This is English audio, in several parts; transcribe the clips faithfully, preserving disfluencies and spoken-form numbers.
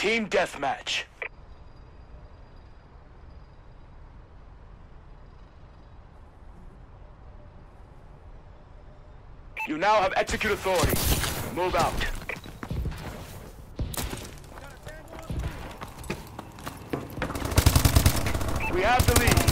Team deathmatch. You now have execute authority. Move out. We have the lead.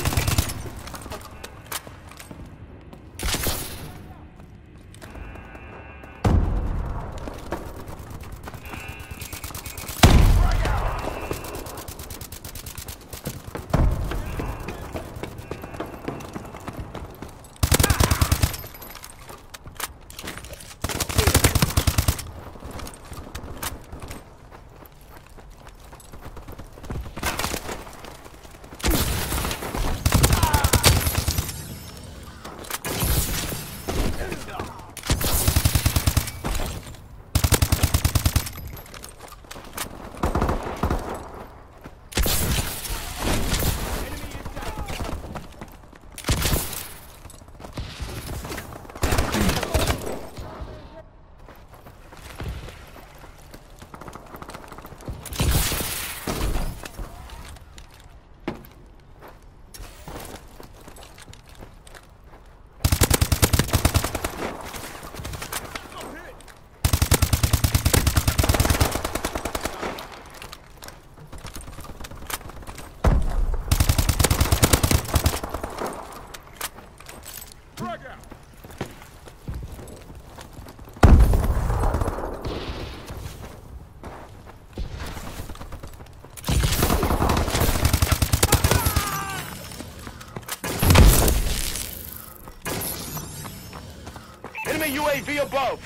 Enemy U A V above.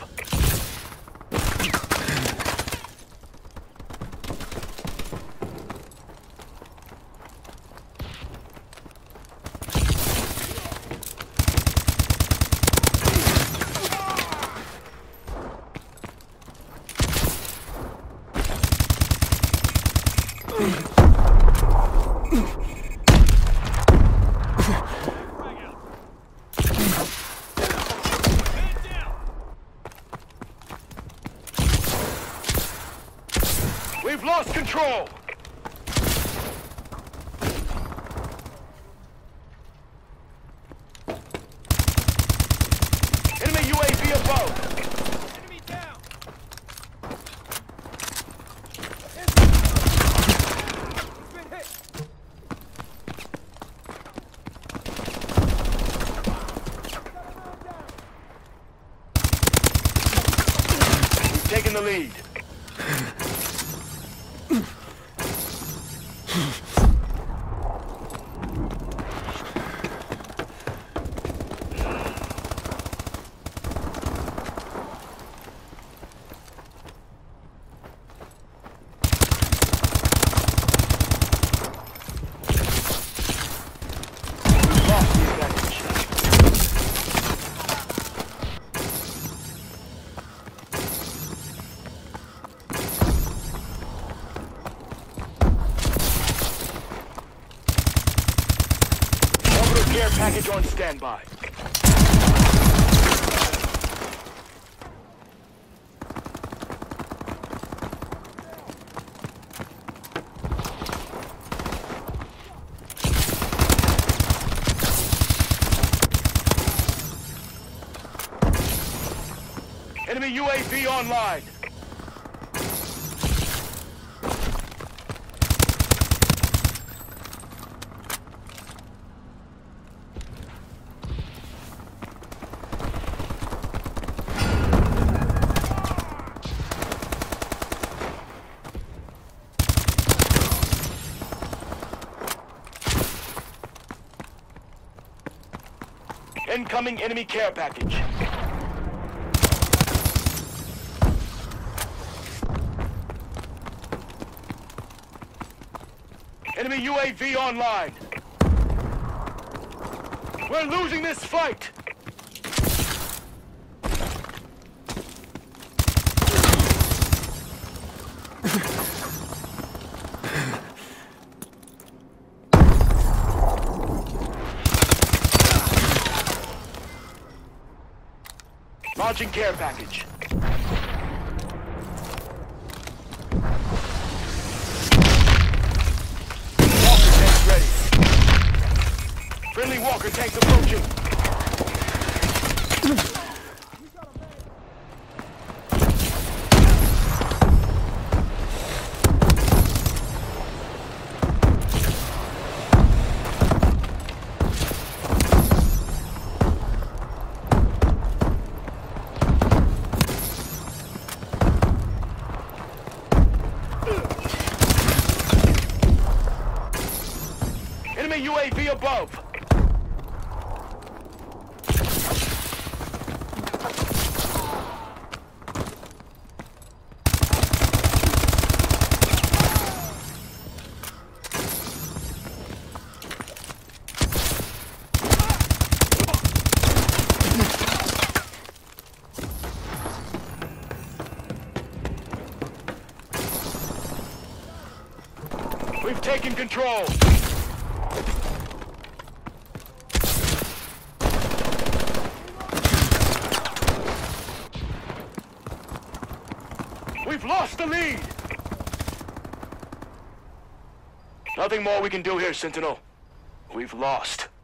We've lost control! Enemy U A V above! Enemy down! Been hit! We've taken the lead. Care package on standby. Enemy U A V online. Incoming enemy care package. Enemy U A V online. We're losing this fight. Launching care package. Walker tanks approaching. Enemy U A V above. We've taken control. We've lost the lead! Nothing more we can do here, Sentinel. We've lost.